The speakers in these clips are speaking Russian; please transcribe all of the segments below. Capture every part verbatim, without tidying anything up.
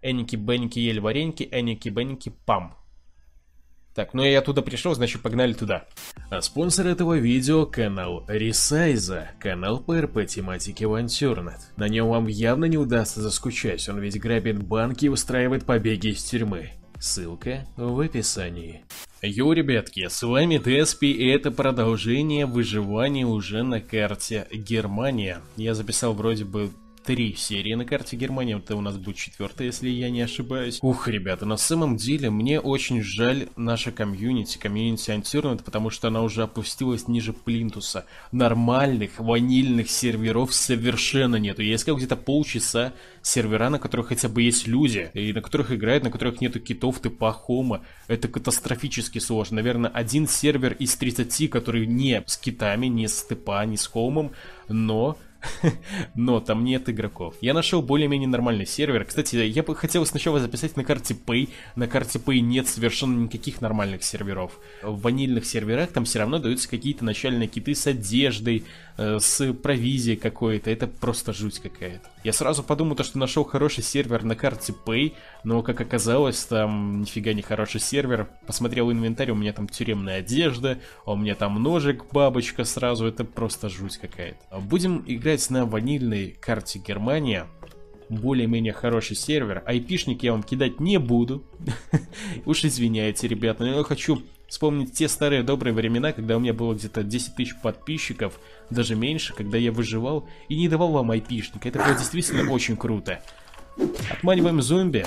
Эники-беники ели вареники, эники-беники пам. Так, ну я туда пришел, значит погнали туда. А спонсор этого видео — канал Ресайза, канал по эр пэ тематике Авантюрнет. На нем вам явно не удастся заскучать, он ведь грабит банки и устраивает побеги из тюрьмы. Ссылка в описании. Йоу, ребятки, с вами Деспи, и это продолжение выживания уже на карте Германия. Я записал вроде бы три серии на карте Германии, это у нас будет четвертая, если я не ошибаюсь. Ух, ребята, на самом деле мне очень жаль наша комьюнити, комьюнити Антюрнет, потому что она уже опустилась ниже плинтуса. Нормальных ванильных серверов совершенно нету. Я искал где-то полчаса сервера, на которых хотя бы есть люди, и на которых играют, на которых нету китов типа хома. Это катастрофически сложно. Наверное, один сервер из тридцати, который не с китами, не с типа, не с хоумом, но... Но там нет игроков. Я нашел более-менее нормальный сервер. Кстати, я бы хотел сначала записать на карте Pay. На карте Pay нет совершенно никаких нормальных серверов. В ванильных серверах там все равно даются какие-то начальные киты с одеждой, э, с провизией какой-то. Это просто жуть какая-то. Я сразу подумал, то, что нашел хороший сервер на карте Pay, но, как оказалось, там нифига не хороший сервер. Посмотрел инвентарь, у меня там тюремная одежда, у меня там ножик, бабочка сразу. Это просто жуть какая-то. Будем играть на ванильной карте Германия. Более-менее хороший сервер. Айпишник я вам кидать не буду. Уж извиняйте, ребята, но я хочу вспомнить те старые добрые времена, когда у меня было где-то десять тысяч подписчиков, даже меньше, когда я выживал и не давал вам айпишник. Это было действительно очень круто. Отманиваем зомби.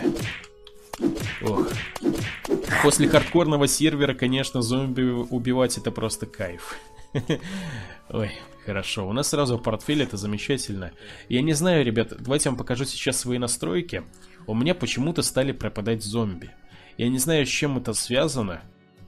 Ох. После хардкорного сервера, конечно, зомби убивать — это просто кайф. Ой, хорошо. У нас сразу портфель, это замечательно. Я не знаю, ребят, давайте я вам покажу сейчас свои настройки. У меня почему-то стали пропадать зомби. Я не знаю, с чем это связано.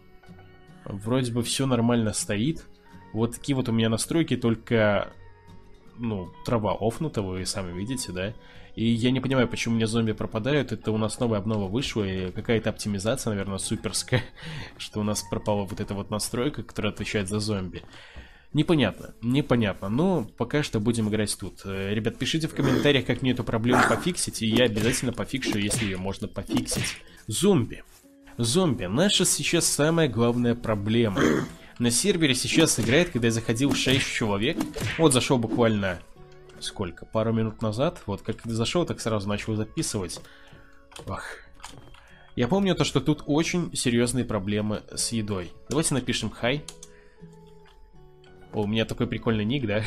Вроде бы все нормально стоит. Вот такие вот у меня настройки, только... Ну, трава офнута, вы сами видите, да? И я не понимаю, почему у меня зомби пропадают. Это у нас новая обнова вышла, и какая-то оптимизация, наверное, суперская, что у нас пропала вот эта вот настройка, которая отвечает за зомби. Непонятно, непонятно, но пока что будем играть тут. Ребят, пишите в комментариях, как мне эту проблему пофиксить, и я обязательно пофикшу, если ее можно пофиксить. Зомби. Зомби. Наша сейчас самая главная проблема. На сервере сейчас играет, когда я заходил, шесть человек. Вот зашел буквально... Сколько? Пару минут назад. Вот как зашел, так сразу начал записывать. Ох. Я помню то, что тут очень серьезные проблемы с едой. Давайте напишем хай. О, у меня такой прикольный ник, да?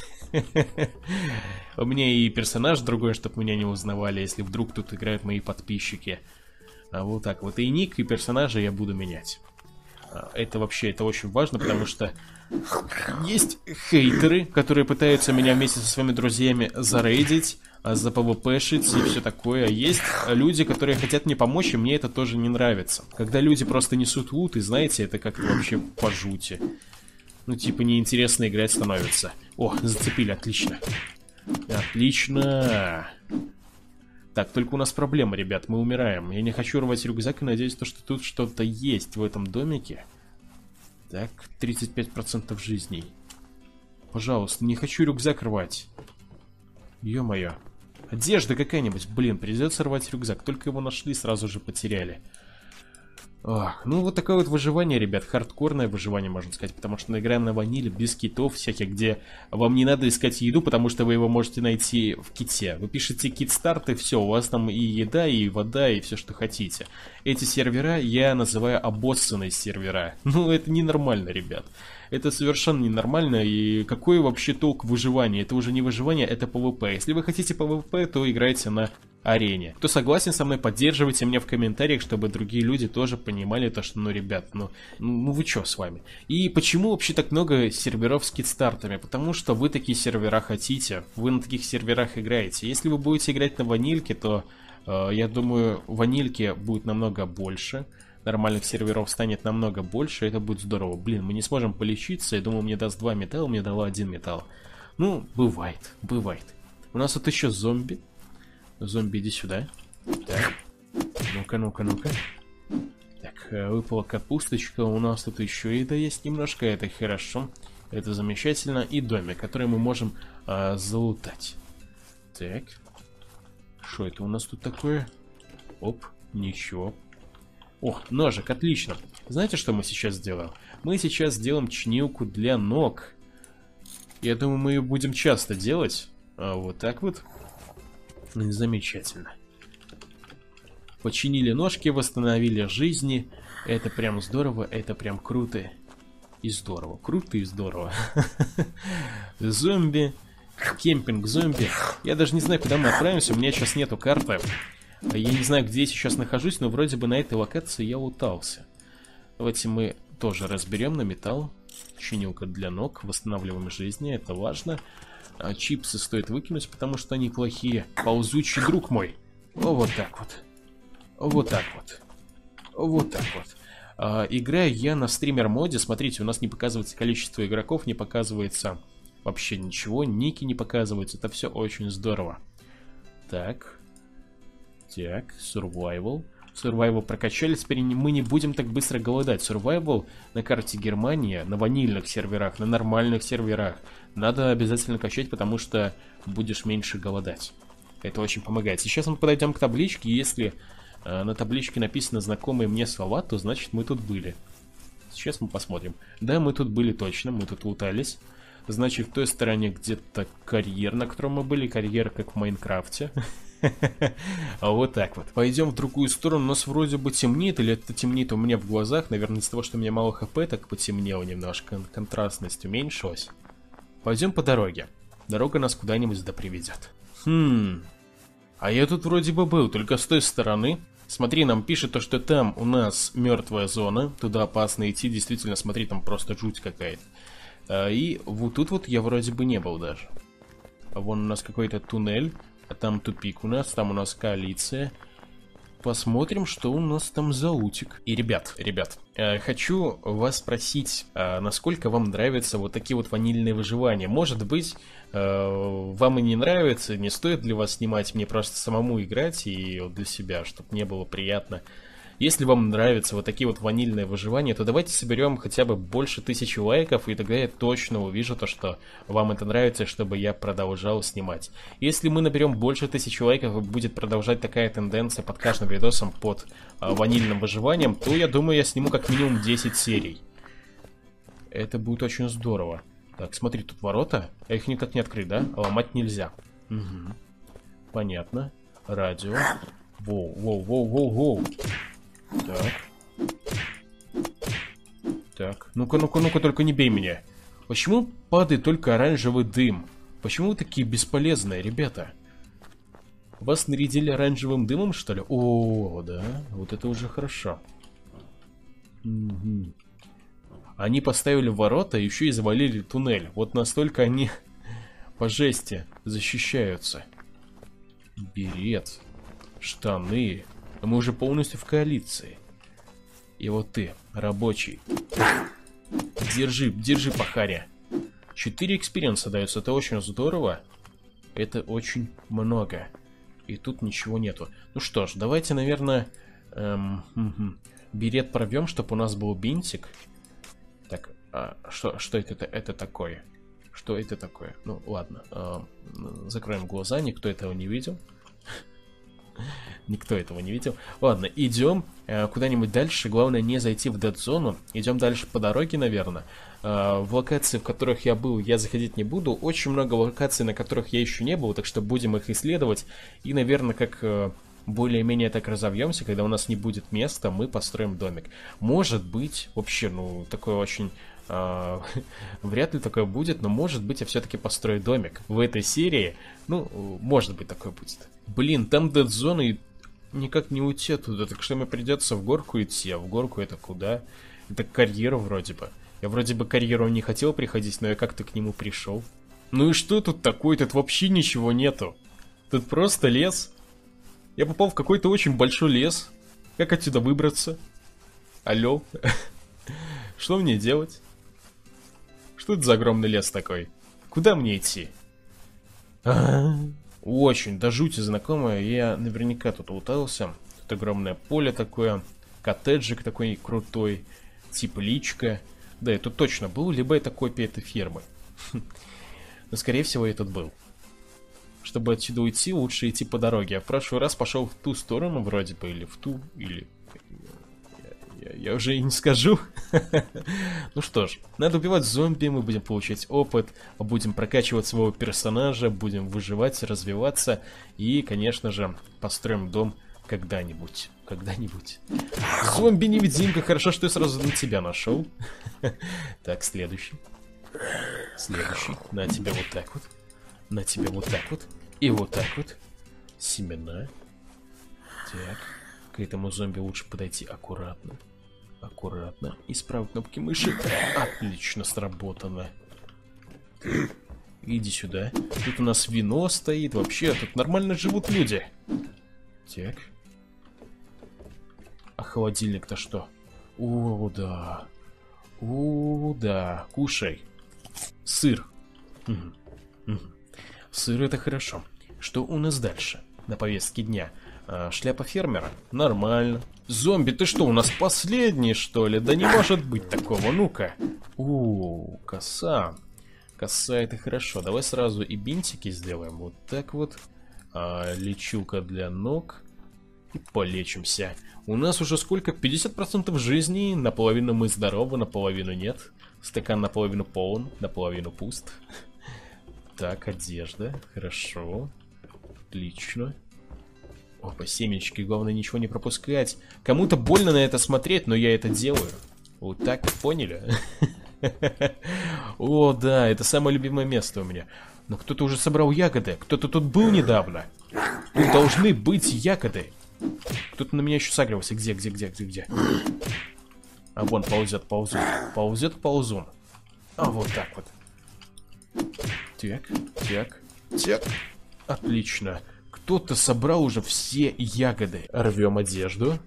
У меня и персонаж другой, чтобы меня не узнавали, если вдруг тут играют мои подписчики. А вот так вот. И ник, и персонажа я буду менять. Это вообще, это очень важно, потому что есть хейтеры, которые пытаются меня вместе со своими друзьями зарейдить, запвпшить и все такое. Есть люди, которые хотят мне помочь, и мне это тоже не нравится. Когда люди просто несут лут, и знаете, это как-то вообще по жути. Ну, типа, неинтересно играть становится. О, зацепили, отлично. Отлично. Так, только у нас проблема, ребят, мы умираем. Я не хочу рвать рюкзак и надеюсь, что тут что-то есть в этом домике. Так, тридцать пять процентов жизней. Пожалуйста, не хочу рюкзак рвать. Ё-моё. Одежда какая-нибудь. Блин, придется рвать рюкзак. Только его нашли, сразу же потеряли. Ох, ну вот такое вот выживание, ребят, хардкорное выживание, можно сказать, потому что мы играем на ваниле, без китов всяких, где вам не надо искать еду, потому что вы его можете найти в ките. Вы пишете кит старт, и все, у вас там и еда, и вода, и все, что хотите. Эти сервера я называю обоссанные сервера. Ну, это ненормально, ребят. Это совершенно ненормально, и какой вообще толк выживания? Это уже не выживание, это пвп. Если вы хотите пвп, то играйте на арене. Кто согласен со мной, поддерживайте меня в комментариях, чтобы другие люди тоже понимали то, что, ну, ребят, ну, ну вы чё с вами? И почему вообще так много серверов с китстартами? Потому что вы такие сервера хотите, вы на таких серверах играете. Если вы будете играть на ванильке, то, э, я думаю, ванильки будет намного больше. Нормальных серверов станет намного больше, это будет здорово. Блин, мы не сможем полечиться, я думаю, мне даст два металла, мне дало один металл. Ну, бывает, бывает. У нас тут еще зомби. Зомби, иди сюда. Так. Ну-ка, ну-ка, ну-ка. Так, выпала капусточка. У нас тут еще еда есть немножко. Это хорошо. Это замечательно. И домик, который мы можем а, залутать. Так. Что это у нас тут такое? Оп, ничего. О, ножик, отлично. Знаете, что мы сейчас сделаем? Мы сейчас сделаем чинилку для ног. Я думаю, мы ее будем часто делать. А вот так вот. Замечательно. Починили ножки, восстановили жизни. Это прям здорово, это прям круто. И здорово, круто и здорово. Зомби. Кемпинг зомби. Я даже не знаю, куда мы отправимся. У меня сейчас нету карты. Я не знаю, где я сейчас нахожусь, но вроде бы на этой локации я лутался. Давайте мы тоже разберем на металл. Чинилка для ног. Восстанавливаем жизни, это важно. А чипсы стоит выкинуть, потому что они плохие. Ползучий друг мой. О, вот так вот. Вот так вот. Вот так вот. А, играю я на стример-моде. Смотрите, у нас не показывается количество игроков, не показывается вообще ничего, ники не показываются. Это все очень здорово. Так. Так, survival. Survival прокачали, теперь мы не будем так быстро голодать. Survival на карте Германия, на ванильных серверах, на нормальных серверах надо обязательно качать, потому что будешь меньше голодать. Это очень помогает. Сейчас мы подойдем к табличке, и если э, на табличке написано знакомые мне слова, то значит мы тут были. Сейчас мы посмотрим. Да, мы тут были точно, мы тут лутались. Значит, в той стороне где-то карьер, на котором мы были. Карьер, как в Майнкрафте. А вот так вот. Пойдем в другую сторону. У нас вроде бы темнеет, или это темнеет у меня в глазах. Наверное, из-за того, что у меня мало хп, так потемнело немножко. Контрастность уменьшилась. Пойдем по дороге. Дорога нас куда-нибудь да приведет. Хм. А я тут вроде бы был, только с той стороны. Смотри, нам пишет то, что там у нас мертвая зона. Туда опасно идти. Действительно, смотри, там просто жуть какая-то. И вот тут вот я вроде бы не был даже. Вон у нас какой-то туннель. А там тупик у нас, там у нас коалиция. Посмотрим, что у нас там за лутик. И, ребят, ребят, э, хочу вас спросить, э, насколько вам нравятся вот такие вот ванильные выживания. Может быть, э, вам и не нравится, не стоит для вас снимать, мне просто самому играть и вот для себя, чтобы мне было приятно. Если вам нравятся вот такие вот ванильные выживания, то давайте соберем хотя бы больше тысячи лайков, и тогда я точно увижу то, что вам это нравится, чтобы я продолжал снимать. Если мы наберем больше тысячи лайков, и будет продолжать такая тенденция под каждым видосом под а, ванильным выживанием, то я думаю, я сниму как минимум десять серий. Это будет очень здорово. Так, смотри, тут ворота, а их никак не открыть, да? Ломать нельзя. Угу. Понятно. Радио. Воу, воу, воу, воу, воу. Так. Так. Ну-ка, ну-ка, ну-ка, только не бей меня. Почему падает только оранжевый дым? Почему вы такие бесполезные, ребята? Вас нарядили оранжевым дымом, что ли? О, да. Вот это уже хорошо. Угу. Они поставили ворота, еще и завалили туннель. Вот настолько они по жести защищаются. Берет. Штаны. Мы уже полностью в коалиции. И вот ты, рабочий. Держи, держи, пахаря. Четыре экспириенса дается, это очень здорово. Это очень много. И тут ничего нету. Ну что ж, давайте, наверное, эм, угу, берет порвем, чтобы у нас был бинтик. Так, а что, что это, это такое? Что это такое? Ну, ладно. Э, закроем глаза, никто этого не видел. Никто этого не видел. Ладно, идем э, куда-нибудь дальше. Главное не зайти в дед-зону. Идем дальше по дороге, наверное. Э, в локации, в которых я был, я заходить не буду. Очень много локаций, на которых я еще не был, так что будем их исследовать. И, наверное, как э, более-менее так разовьемся, когда у нас не будет места, мы построим домик. Может быть, вообще, ну, такое очень... Uh, вряд ли такое будет, но может быть я все-таки построю домик в этой серии. Ну, может быть такое будет. Блин, там дед-зона и никак не уйти оттуда, так что мне придется в горку идти. А в горку это куда? Это к карьеру вроде бы. Я вроде бы к карьеру не хотел приходить, но я как-то к нему пришел. Ну и что тут такое? Тут вообще ничего нету. Тут просто лес. Я попал в какой-то очень большой лес. Как отсюда выбраться? Алло. Что мне делать? Что это за огромный лес такой? Куда мне идти? А-а-а. Очень, до жути знакомое. Я наверняка тут лутался. Тут огромное поле такое. Коттеджик такой крутой. Тепличка. Да, я тут точно был, либо это копия этой фермы. Но скорее всего я тут был. чтобы отсюда уйти, лучше идти по дороге. Я в прошлый раз пошел в ту сторону вроде бы, или в ту, или... Я, я, я уже и не скажу. Ну что ж, надо убивать зомби, мы будем получать опыт, будем прокачивать своего персонажа, будем выживать, развиваться и, конечно же, построим дом когда-нибудь. Когда-нибудь. Зомби-невидимка, хорошо, что я сразу на тебя нашел. Так, следующий. Следующий. На тебя вот так вот. На тебя вот так вот. И вот так вот. Семена. Так. К этому зомби лучше подойти аккуратно. Аккуратно. И с правой кнопки мыши. Отлично сработано. Иди сюда. Тут у нас вино стоит. Вообще, тут нормально живут люди. Так. А холодильник-то что? О, да. О, да. Кушай. Сыр. Угу. Угу. Сыр это хорошо. Что у нас дальше на повестке дня? А, шляпа фермера? Нормально. Зомби, ты что, у нас последний, что ли? Да не может быть такого, ну-ка. О, коса. Коса это хорошо. Давай сразу и бинтики сделаем. Вот так вот. А, лечилка для ног. И полечимся. У нас уже сколько? пятьдесят процентов жизни. Наполовину мы здоровы, наполовину нет. Стакан наполовину полон, наполовину пуст. Так, одежда. Хорошо. Отлично. Опа, семечки. Главное ничего не пропускать. Кому-то больно на это смотреть, но я это делаю. Вот так, поняли? О, да, это самое любимое место у меня. Но кто-то уже собрал ягоды. Кто-то тут был недавно. Тут должны быть ягоды. Кто-то на меня еще сагрился. Где, где, где, где, где? А вон ползет, ползун. Ползет, ползун. А вот так вот. Так, так, так. Отлично. Кто-то собрал уже все ягоды. Рвем одежду.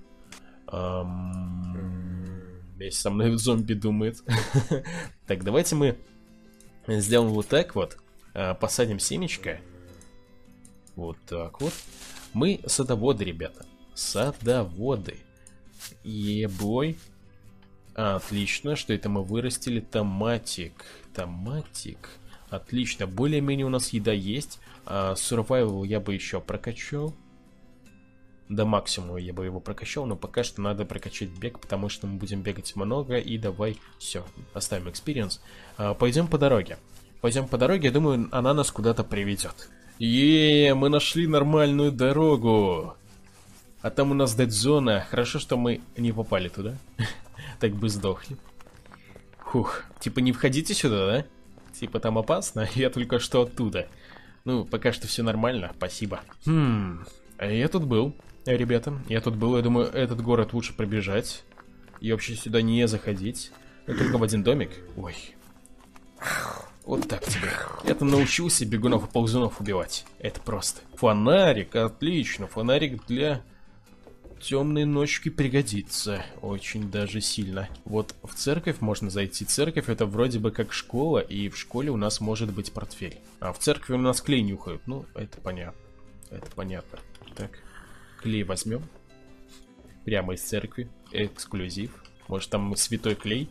Весь со мной зомби думает. Так, давайте мы сделаем вот так вот. Посадим семечко. Вот так вот. Мы садоводы, ребята. Садоводы. Ебой. Отлично, что это мы вырастили? Томатик. Томатик. Отлично. Более-менее у нас еда есть. А, survival я бы еще прокачал. До максимума я бы его прокачал, но пока что надо прокачать бег, потому что мы будем бегать много. И давай, все, оставим experience. А, пойдем по дороге. Пойдем по дороге, я думаю, она нас куда-то приведет. Еее, мы нашли нормальную дорогу. А там у нас дед-зона. Хорошо, что мы не попали туда. Так бы сдохли. Фух, типа не входите сюда, да? Типа там опасно, я только что оттуда. Ну, пока что все нормально, спасибо. Хм, я тут был, ребята. Я тут был, я думаю, этот город лучше пробежать. И вообще сюда не заходить. Но только в один домик. Ой. Вот так тебе. Я там научился бегунов и ползунов убивать. Это просто. Фонарик, отлично. Фонарик для темной ночки пригодится. Очень даже сильно. Вот в церковь можно зайти. Церковь это вроде бы как школа, и в школе у нас может быть портфель. А в церкви у нас клей нюхают. Ну, это понятно. Это понятно. Так, клей возьмем. Прямо из церкви. Эксклюзив. Может там святой клей?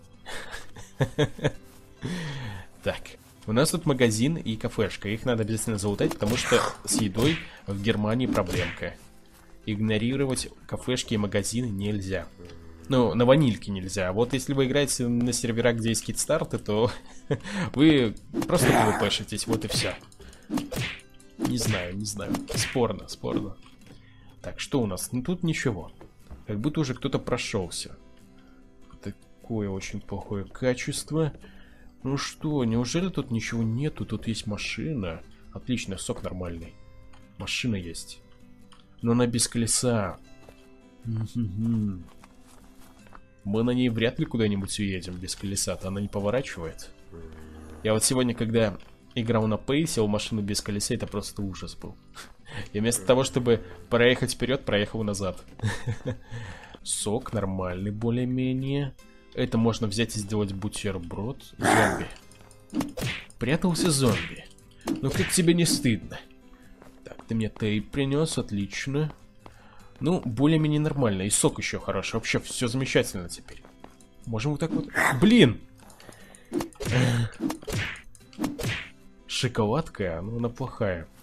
Так. У нас тут магазин и кафешка. Их надо обязательно залутать, потому что с едой в Германии проблемка. Игнорировать кафешки и магазины нельзя. Ну, на ванильке нельзя. А вот если вы играете на серверах, где есть кит-старты, то вы просто пвпшитесь, вот и все. Не знаю, не знаю. Спорно, спорно. Так, что у нас? Ну, тут ничего. Как будто уже кто-то прошелся. Такое очень плохое качество. Ну что, неужели тут ничего нету? Тут есть машина. Отлично, сок нормальный. Машина есть. Но она без колеса. Мы на ней вряд ли куда-нибудь уедем без колеса-то. Она не поворачивает. Я вот сегодня, когда играл на пейсе, сел в машину без колеса, это просто ужас был. Я вместо того, чтобы проехать вперед, проехал назад. Сок нормальный более-менее. Это можно взять и сделать бутерброд. Зомби. Прятался зомби. Ну как тебе не стыдно? Так, ты мне тейп принес, отлично. Ну, более-менее нормально. И сок еще хороший. Вообще все замечательно теперь. Можем вот так вот... Блин! Шоколадка, ну она плохая.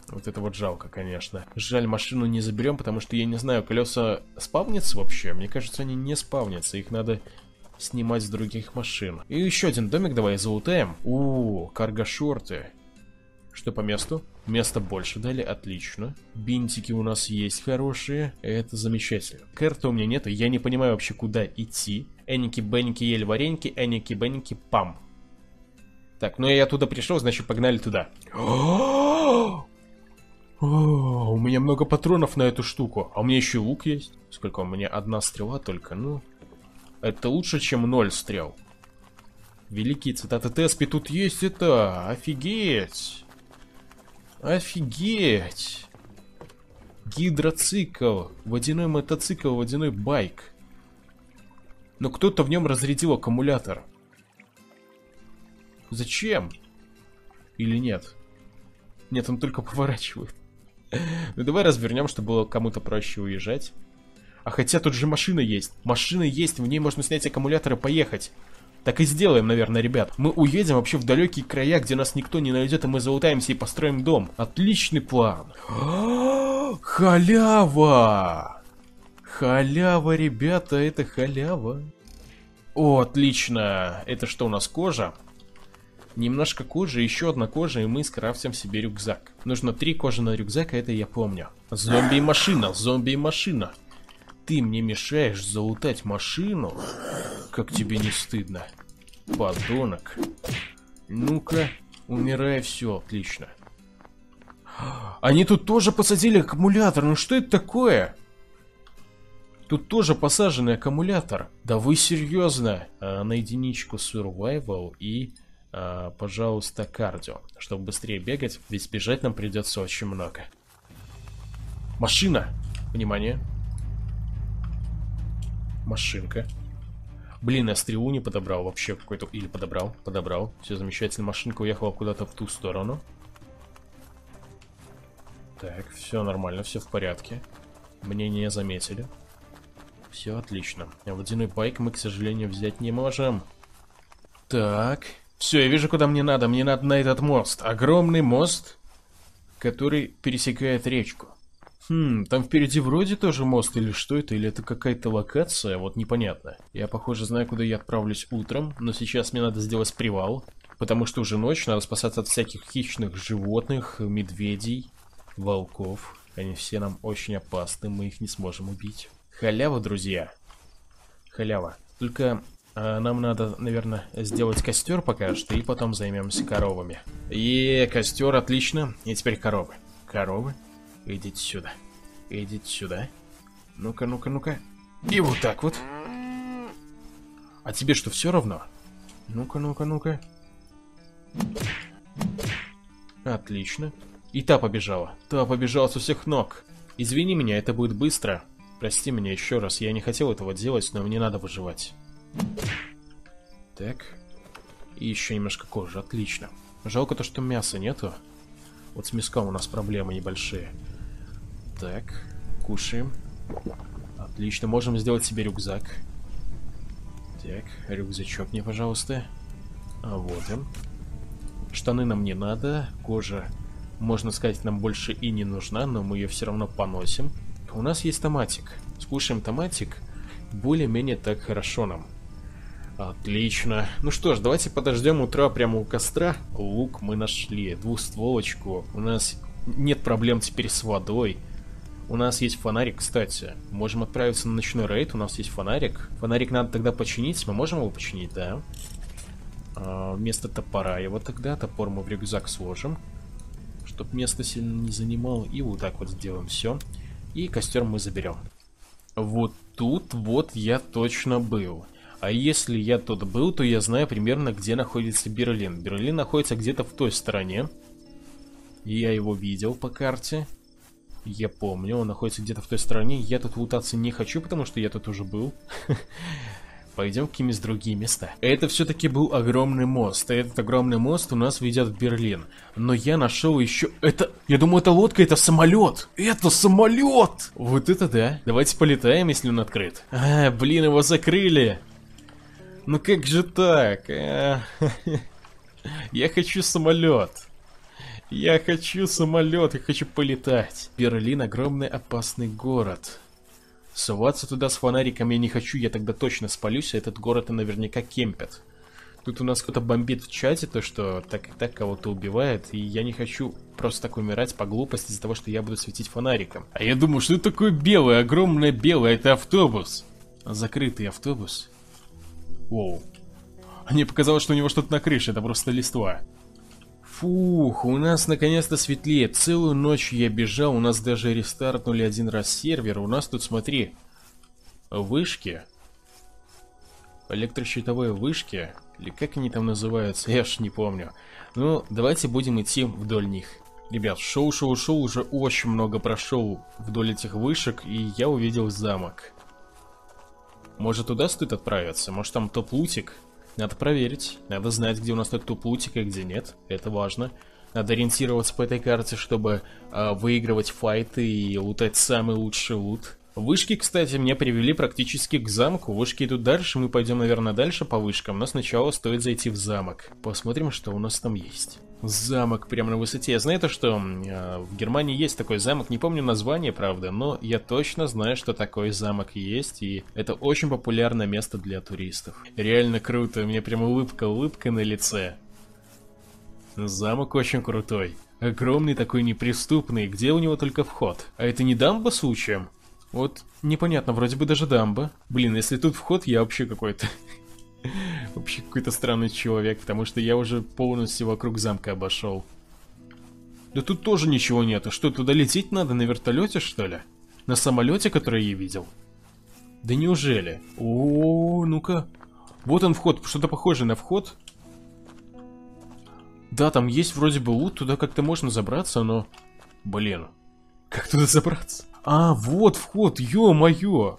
Вот это вот жалко, конечно. Жаль, машину не заберем, потому что, я не знаю, колеса спавнятся вообще? Мне кажется, они не спавнятся. Их надо снимать с других машин. И еще один домик давай залутаем. У, карго-шорты. Что по месту? Места больше дали, отлично. Бинтики у нас есть хорошие. Это замечательно. Карты у меня нету, я не понимаю вообще, куда идти. Эники-беники ели вареньки, эники-беники пам. Так, ну я оттуда пришел, значит погнали туда. О, у меня много патронов на эту штуку. А у меня еще лук есть. Сколько у меня? Одна стрела только, ну... Это лучше, чем ноль стрел. Великие цитаты Теспи, тут есть это. Офигеть. Офигеть. Гидроцикл. Водяной мотоцикл, водяной байк. Но кто-то в нем разрядил аккумулятор. Зачем? Или нет? Нет, он только поворачивает. Ну давай развернем, чтобы было кому-то проще уезжать. А хотя тут же машина есть. Машина есть, в ней можно снять аккумулятор и поехать. Так и сделаем, наверное, ребят. Мы уедем вообще в далекие края, где нас никто не найдет, и мы залутаемся и построим дом. Отличный план. Халява! Халява, ребята, это халява. О, отлично. Это что у нас, кожа? Немножко кожи, еще одна кожа, и мы скрафтим себе рюкзак. Нужно три кожи на рюкзак, это я помню. Зомби и машина, зомби и машина. Ты мне мешаешь залутать машину? Как тебе не стыдно? Подонок. Ну-ка, умирай, все, отлично. Они тут тоже посадили аккумулятор, ну что это такое? Тут тоже посаженный аккумулятор. Да вы серьезно? А, на единичку survival и, а, пожалуйста, кардио. Чтобы быстрее бегать, ведь бежать нам придется очень много. Машина! Внимание. Машинка. Блин, я стрелу не подобрал вообще какой-то... Или подобрал, подобрал. Все замечательно. Машинка уехала куда-то в ту сторону. Так, все нормально, все в порядке. Мне не заметили. Все отлично. А водяной байк мы, к сожалению, взять не можем. Так. Все, я вижу, куда мне надо. Мне надо на этот мост. Огромный мост, который пересекает речку. Хм, там впереди вроде тоже мост, или что это, или это какая-то локация, вот непонятно. Я, похоже, знаю, куда я отправлюсь утром, но сейчас мне надо сделать привал, потому что уже ночь, надо спасаться от всяких хищных животных, медведей, волков. Они все нам очень опасны, мы их не сможем убить. Халява, друзья. Халява. Только а, нам надо, наверное, сделать костер пока что, и потом займемся коровами. Е, костер, отлично. И теперь коровы. Коровы. Идите сюда. Идите сюда. Ну-ка, ну-ка, ну-ка. И вот так вот. А тебе что, все равно? Ну-ка, ну-ка, ну-ка. Отлично. И та побежала. Та побежала со всех ног. Извини меня, это будет быстро. Прости меня еще раз. Я не хотел этого делать, но мне надо выживать. Так. И еще немножко кожи. Отлично. Жалко то, что мяса нету. Вот с мяском у нас проблемы небольшие. Так, кушаем. Отлично, можем сделать себе рюкзак. Так, рюкзачок мне, пожалуйста. А вот он. Штаны нам не надо. Кожа, можно сказать, нам больше и не нужна, но мы ее все равно поносим. У нас есть томатик. Скушаем томатик. Более-менее так хорошо нам. Отлично. Ну что ж, давайте подождем утра прямо у костра. Лук мы нашли, двустволочку. У нас нет проблем теперь с водой. У нас есть фонарик, кстати. Можем отправиться на ночной рейд, у нас есть фонарик. Фонарик надо тогда починить, мы можем его починить, да? А, вместо топора его тогда, топор мы в рюкзак сложим. Чтоб место сильно не занимал. И вот так вот сделаем все. И костер мы заберем. Вот тут вот я точно был. А если я тут был, то я знаю примерно, где находится Берлин. Берлин находится где-то в той стороне. Я его видел по карте. Я помню, он находится где-то в той стороне. Я тут лутаться не хочу, потому что я тут уже был. Пойдем в какие-нибудь другие места. Это все-таки был огромный мост. И этот огромный мост у нас ведет в Берлин. Но я нашел еще... Это... Я думаю, это лодка, это самолет. Это самолет! Вот это да. Давайте полетаем, если он открыт. А, блин, его закрыли. Ну как же так? Я хочу самолет. Я хочу самолет, я хочу полетать. Берлин — огромный опасный город. Соваться туда с фонариком я не хочу, я тогда точно спалюсь, а этот город и наверняка кемпят. Тут у нас кто-то бомбит в чате, то что так и так кого-то убивает, и я не хочу просто так умирать по глупости из-за того, что я буду светить фонариком. А я думаю, что это такое белое, огромное белое, это автобус. Закрытый автобус. Воу. Мне показалось, что у него что-то на крыше, это просто листва. Фух, у нас наконец-то светлеет. Целую ночь я бежал, у нас даже рестартнули один раз сервер. У нас тут, смотри, вышки. Электрощитовые вышки. Или как они там называются, я ж не помню. Ну, давайте будем идти вдоль них. Ребят, шоу-шоу-шоу уже очень много прошел вдоль этих вышек, и я увидел замок. Может, туда стоит отправиться? Может, там топ-лутик? Надо проверить. Надо знать, где у нас тут топ-лутик, а где нет. Это важно. Надо ориентироваться по этой карте, чтобы э, выигрывать файты и лутать самый лучший лут. Вышки, кстати, меня привели практически к замку. Вышки идут дальше, мы пойдем, наверное, дальше по вышкам. Но сначала стоит зайти в замок. Посмотрим, что у нас там есть. Замок прямо на высоте. Я знаю то, что э, в Германии есть такой замок. Не помню название, правда, но я точно знаю, что такой замок есть. И это очень популярное место для туристов. Реально круто. У меня прямо улыбка-улыбка на лице. Замок очень крутой. Огромный такой, неприступный. Где у него только вход? А это не дамба случаем? Вот непонятно, вроде бы даже дамба. Блин, если тут вход, я вообще какой-то... Вообще какой-то странный человек, потому что я уже полностью вокруг замка обошел. Да тут тоже ничего нету. Что, туда лететь надо на вертолете, что ли? На самолете, который я видел? Да неужели? О, ну-ка. Вот он вход, что-то похожее на вход. Да, там есть вроде бы лут, туда как-то можно забраться, но... Блин, как туда забраться? А, вот вход, ё-моё!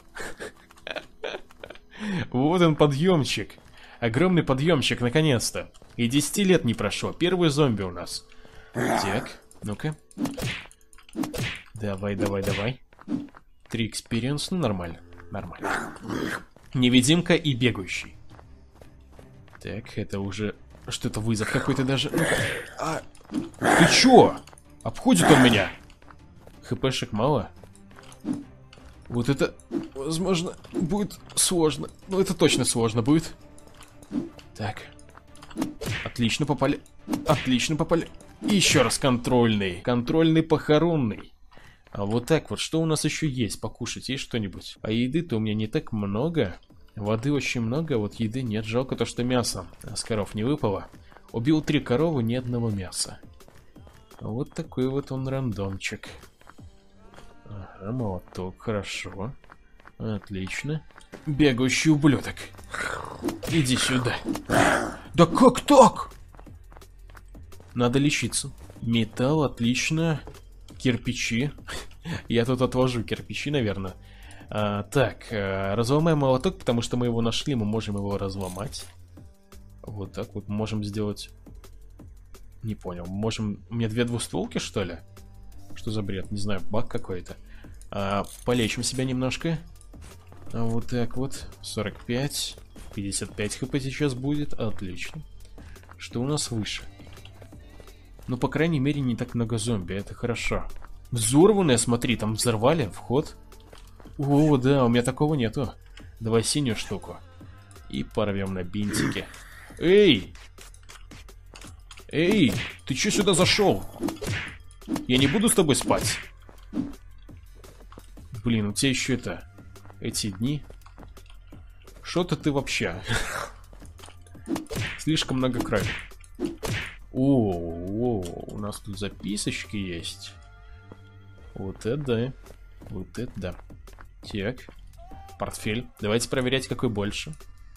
Вот он, подъемчик. Огромный подъемчик, наконец-то. И десяти лет не прошло. Первый зомби у нас. Так, ну-ка. Давай, давай, давай. Три экспириенс, ну нормально. Нормально. Невидимка и бегающий. Так, это уже... Что-то вызов какой-то даже. Ну-ка. А... Ты чё? Обходит он меня. ХПшек мало. Вот это, возможно, будет сложно. Ну, это точно сложно будет. Так. Отлично попали. Отлично попали. И еще раз контрольный. Контрольный похоронный. А вот так вот, что у нас еще есть? Покушать есть что-нибудь? А еды-то у меня не так много. Воды очень много, вот еды нет. Жалко то, что мясо с коров не выпало. Убил три коровы, ни одного мяса. Вот такой вот он рандомчик. Ага, молоток, хорошо. Отлично. Бегающий ублюдок. Иди сюда. Да как так? Надо лечиться. Металл, отлично. Кирпичи. Я тут отвожу кирпичи, наверное. А, так, а, разломаем молоток, потому что мы его нашли, мы можем его разломать. Вот так вот можем сделать... Не понял, можем... У меня две двустволки, что ли? Что за бред? Не знаю, баг какой-то. А, полечим себя немножко. А вот так вот. сорок пять. пятьдесят пять хп сейчас будет. Отлично. Что у нас выше? Ну, по крайней мере, не так много зомби. Это хорошо. Взорванные, смотри, там взорвали вход. О, да, у меня такого нету. Давай синюю штуку. И порвем на бинтики. Эй! Эй! Ты чё сюда зашел? Я не буду с тобой спать. Блин, у тебя еще это... Эти дни... Что-то ты вообще... Слишком много крови. О, о, у нас тут записочки есть. Вот это да. Вот это да. Так. Портфель. Давайте проверять, какой больше.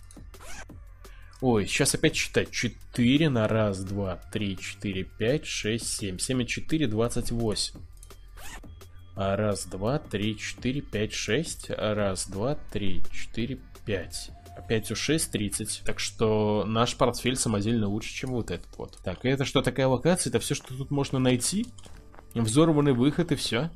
Ой, сейчас опять считать. четыре на раз, два, три, четыре, пять, шесть, семь. семь и четыре, двадцать восемь. А раз, два, три, четыре, пять, шесть. Раз, два, три, четыре, пять. пять у шесть, тридцать. Так что наш портфель самодельно лучше, чем вот этот вот. Так, это что, такая локация? Это все, что тут можно найти? Взорванный выход и все.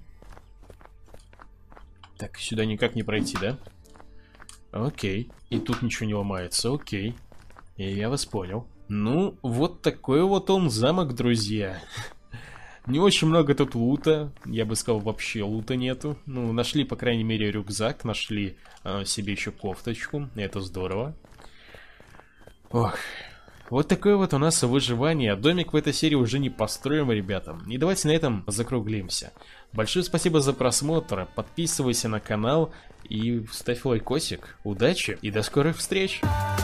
Так, сюда никак не пройти, да? Окей. И тут ничего не ломается, окей. И я вас понял. Ну, вот такой вот он замок, друзья. Не очень много тут лута, я бы сказал, вообще лута нету. Ну, нашли, по крайней мере, рюкзак, нашли э, себе еще кофточку, это здорово. Ох, вот такое вот у нас выживание. Домик в этой серии уже не построим, ребята. И давайте на этом закруглимся. Большое спасибо за просмотр, подписывайся на канал и ставь лайкосик. Удачи и до скорых встреч!